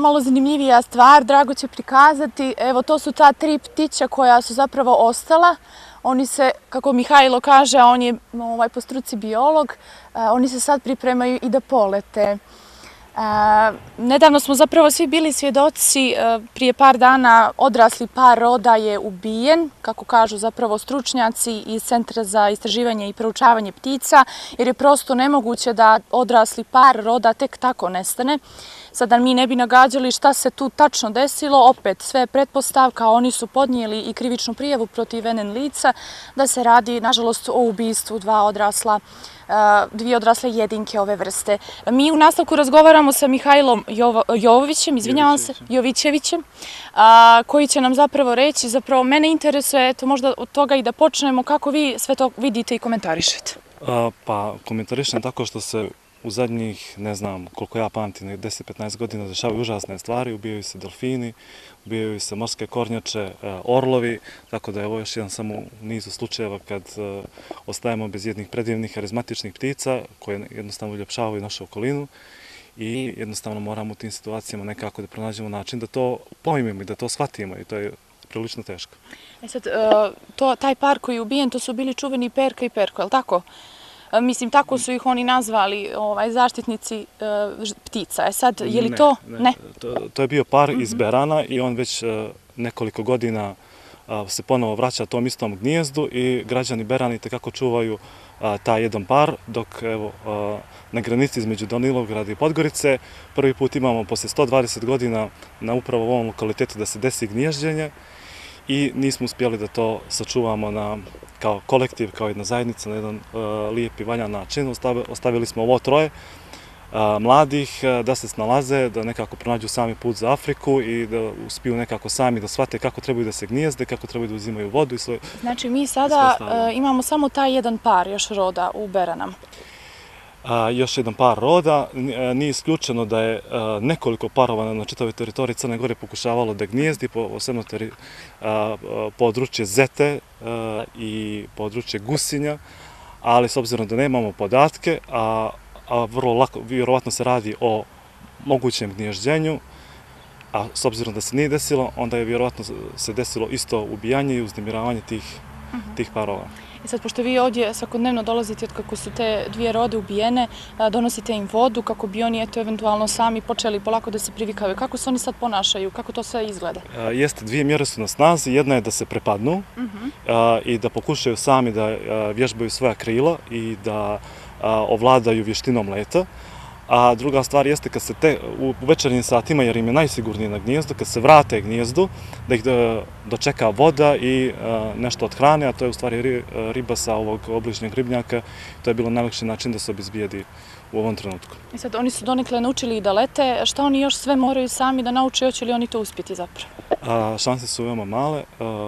malo zanimljivija stvar, Drago će prikazati. Evo, to su ta 3 ptića koja su zapravo ostala. Oni se, kako Mihajlo kaže, a on je po struci biolog, oni se sad pripremaju i da polete. Nedavno smo zapravo svi bili svjedoci, prije par dana odrasli par roda je ubijen, kako kažu zapravo stručnjaci iz Centra za istraživanje i proučavanje ptica, jer je prosto nemoguće da odrasli par roda tek tako nestane. Sada mi ne bi nagađali šta se tu tačno desilo, opet sve pretpostavka, oni su podnijeli i krivičnu prijavu protiv NN lica da se radi, nažalost, o ubistvu dvije odrasle jedinke ove vrste. Mi u nastavku razgovaramo sa Mihajlom Jovićevićem, koji će nam zapravo reći, zapravo mene interesuje, eto možda od toga i da počnemo, kako vi sve to vidite i komentarišete. Pa komentarišem tako što se u zadnjih, ne znam koliko ja pamtim, 10-15 godina dešavaju užasne stvari, ubijaju se delfini, ubijaju se morske kornjače, orlovi, tako da je ovo još jedan samo u nizu slučajeva kad ostajemo bez jednih predivnih, karizmatičnih ptica koje jednostavno uljepšavaju našu okolinu i jednostavno moramo u tim situacijama nekako da pronađemo način da to pojmimo i da to shvatimo i to je prilično teško. Sad, taj par koji je ubijen, to su bili čuveni Perka i Perko, je li tako? Mislim, tako su ih oni nazvali zaštitnici ptica. Sad, je li to? Ne. To je bio par iz Berana i on već nekoliko godina se ponovo vraća tom istom gnijezdu i građani Berana itekako čuvaju taj jedan par, dok na granici između Danilovgrada i Podgorice prvi put imamo posle 120 godina na upravo ovom lokalitetu da se desi gnježđenje i nismo uspjeli da to sačuvamo kao kolektiv, kao jedna zajednica, na jedan lijep i valjan način. Ostavili smo ovo 3 mladih da se snalaze, da nekako pronađu sami put za Afriku i da uspiju nekako sami da shvate kako trebaju da se gnijezde, kako trebaju da uzimaju vodu i sve. Znači, mi sada imamo samo taj jedan par još roda u Beranama. Još jedan par roda. Nije isključeno da je nekoliko parova na čitavoj teritoriji Crne Gore pokušavalo da gnijezdi, posebno područje Zete i područje Gusinja, ali s obzirom da nemamo podatke, a vrlo lako, vjerovatno se radi o mogućem gnježđenju, a s obzirom da se nije desilo, onda je vjerovatno se desilo isto ubijanje i uznemiravanje tih parova. I sad, pošto vi ovdje svakodnevno dolazite od kako su te 2 rode ubijene, donosite im vodu kako bi oni eventualno sami počeli polako da se privikavaju. Kako se oni sad ponašaju? Kako to sve izgleda? Jeste, 2 mjere su na snazi. Jedna je da se prepadnu i da pokušaju sami da vježbaju svoja krila i da ovladaju vještinom leta. A druga stvar jeste kad se u večernjim satima, jer im je najsigurnije na gnijezdu, kad se vrate gnijezdu, da ih dočeka voda i nešto od hrane, a to je u stvari riba sa ovog obližnjeg ribnjaka. To je bilo najlakši način da se obezbijedi u ovom trenutku. I sad, oni su donekle naučili da lete. Šta oni još sve moraju sami da nauče, hoće li oni to uspjeti zapravo? Šanse su veoma male,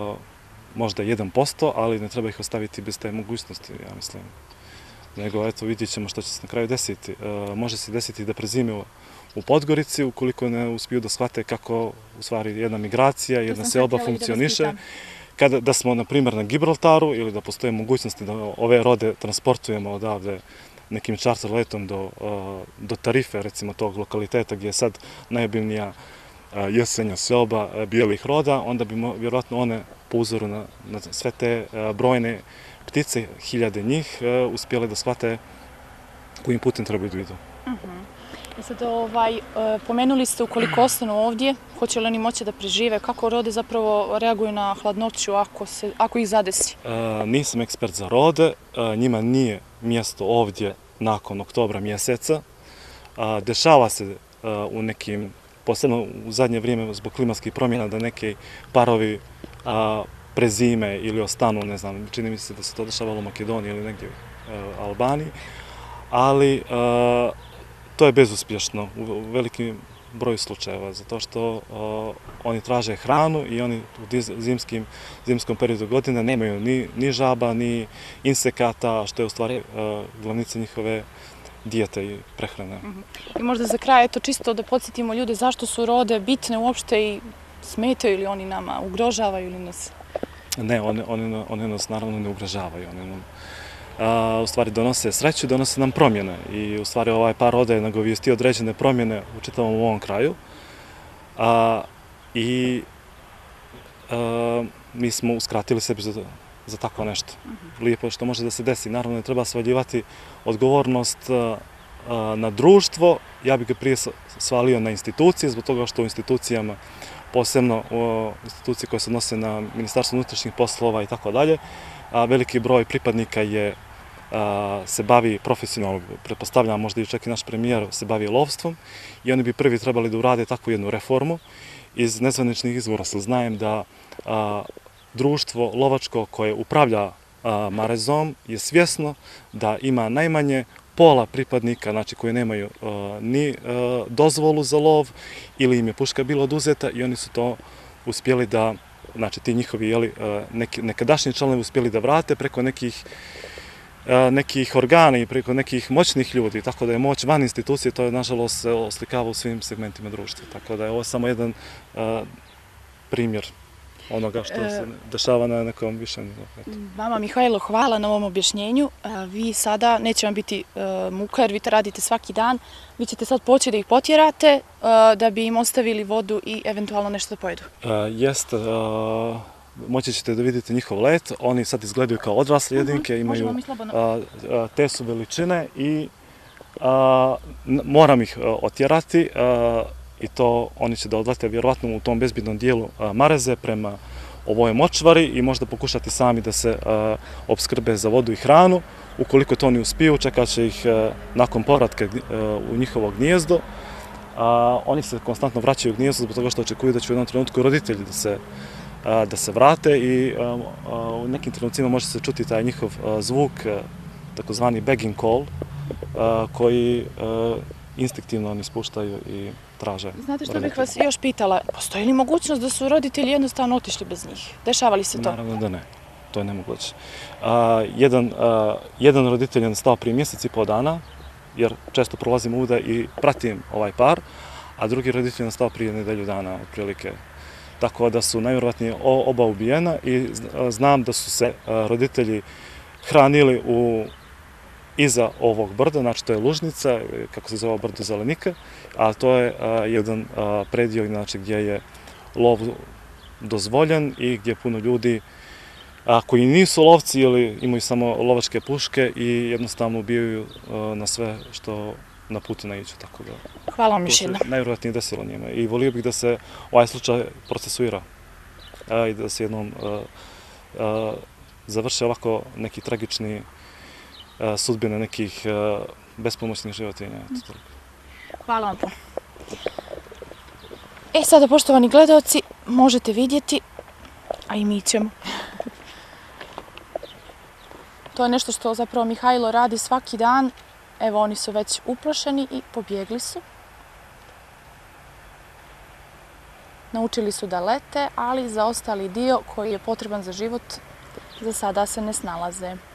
možda 1%, ali ne treba ih ostaviti bez te mogućnosti, ja mislim. Nego, eto, vidjet ćemo što će se na kraju desiti. Može se desiti da prezime u Podgorici, ukoliko ne uspiju da shvate kako, u stvari, jedna migracija, jedna seoba funkcioniše. Da smo, na primjer, na Gibraltaru ili da postoje mogućnosti da ove rode transportujemo odavde nekim čarter letom do Tarife, recimo tog lokaliteta gdje je sad najobilnija jesenja seoba bijelih roda, onda bi vjerojatno one po uzoru na sve te brojne ptice, 1000 njih, uspjeli da shvate kojim putem trebaju da idu. Sad, pomenuli ste ukoliko ostanu ovdje, hoće li oni moći da prežive, kako rode zapravo reaguju na hladnoću ako ih zadesi? Nisam ekspert za rode, njima nije mjesto ovdje nakon oktobra mjeseca. Dešava se u nekim, posebno u zadnje vrijeme zbog klimatskih promjena, da neki parovi prezime ili ostanu, ne znam, čini mi se da se to dešavalo u Makedoniji ili negdje u Albaniji, ali to je bezuspješno u velikim broju slučajeva, zato što oni traže hranu i oni u zimskom periodu godine nemaju ni žaba, ni insekata, što je u stvari glavnica njihove dijete i prehrane. I možda za kraj, eto, čisto da podsjetimo ljude zašto su rode bitne uopšte i smetaju li oni nama, ugrožavaju li nas? Ne, oni nas naravno ne ugrožavaju. U stvari donose sreću, donose nam promjene i u stvari ovaj par roda je nagovijestio određene promjene u čitavom ovom kraju. I mi smo uskratili sebi za tako nešto. Lijepo je što može da se desi. Naravno, ne treba svaljivati odgovornost na društvo. Ja bih ga prije svalio na institucije, zbog toga što u institucijama, posebno u institucije koje se odnose na Ministarstvo unutrašnjih poslova i tako dalje, veliki broj pripadnika se bavi profesionalno, pretpostavljam možda i čak i naš premijer se bavi lovstvom i oni bi prvi trebali da urade takvu jednu reformu. Iz nezvaničnih izvora znajem da društvo lovačko koje upravlja Marezom je svjesno da ima najmanje pola pripadnika, znači koji nemaju ni dozvolu za lov ili im je puška bila oduzeta i oni su to uspjeli da, znači ti njihovi nekadašnji članovi uspjeli da vrate preko nekih organa i preko nekih moćnih ljudi, tako da je moć van institucije, to je nažalost se oslikava u svim segmentima društva, tako da je ovo samo jedan primjer onoga što se dešava na nekom višem nivou. Vama, Mihajlo, hvala na ovom objašnjenju. Vi sada, neće vam biti muka jer vi to radite svaki dan, vi ćete sad poći da ih potjerate da bi im ostavili vodu i eventualno nešto da pojedu. Jeste, moći ćete da vidite njihov let, oni sad izgledaju kao odrasle jedinke, imaju te su veličine i moram ih otjerati i to oni će da odlete vjerovatno u tom bezbjednom dijelu Mareze prema ovoj močvari i možda pokušati sami da se opskrbe za vodu i hranu. Ukoliko to ne uspiju, čekat će ih nakon povratka u njihovo gnijezdo. Oni se konstantno vraćaju u gnijezdo zbog toga što očekuju da će u jednom trenutku roditelji da se vrate i u nekim trenucima može se čuti taj njihov zvuk, takozvani begging call, koji instinktivno oni spuštaju i traže. Znate što bih vas još pitala, postoji li mogućnost da su roditelji jednostavno otišli bez njih? Dešava li se to? Naravno da ne, to je nemoguće. Jedan roditelj je nastao prije mjesec i pol dana, jer često prolazim uvuda i pratim ovaj par, a drugi roditelj je nastao prije nedelju dana, otprilike. Tako da su najvjerovatnije oba ubijena i znam da su se roditelji hranili iza ovog brda, znači to je Lužnica, kako se zove brdo Zelenika, a to je jedan predio gdje je lov dozvoljen i gdje puno ljudi koji nisu lovci ili imaju samo lovačke puške i jednostavno ubijaju na sve što na putu naiđu, tako da... Hvala vam još jednom. To se najvjerojatnije desilo njima i volio bih da se ovaj slučaj procesuira i da se jednom završe ovako neki tragični sudbine nekih bespomoćnih životinja. Hvala vam puno. Sada, poštovani gledaoci, možete vidjeti, a i mi ćemo. To je nešto što zapravo Mihajlo radi svaki dan. Evo, oni su već uplašeni i pobjegli su. Naučili su da lete, ali za ostali dio koji je potreban za život za sada se ne snalaze.